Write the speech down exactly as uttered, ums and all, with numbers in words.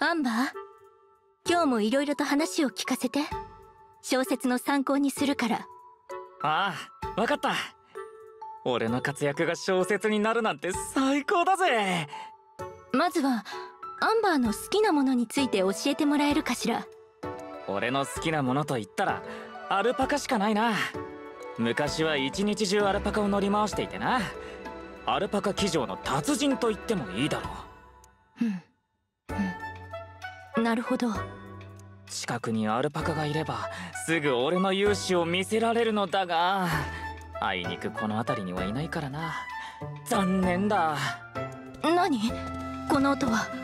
アンバー、今日もいろいろと話を聞かせて。小説の参考にするから。 ああ、わかった。俺の活躍が小説になるなんて最高だぜ。 まずはアンバーの好きなものについて教えてもらえるかしら。 俺の好きなものと言ったらアルパカしかないな。昔は一日中アルパカを乗り回していてな。アルパカ騎乗の達人と言ってもいいだろう。うん、うん、なるほど。 近くにアルパカがいればすぐ俺の勇姿を見せられるのだが、あいにくこの辺りにはいないからな。残念だ。 何？この音は。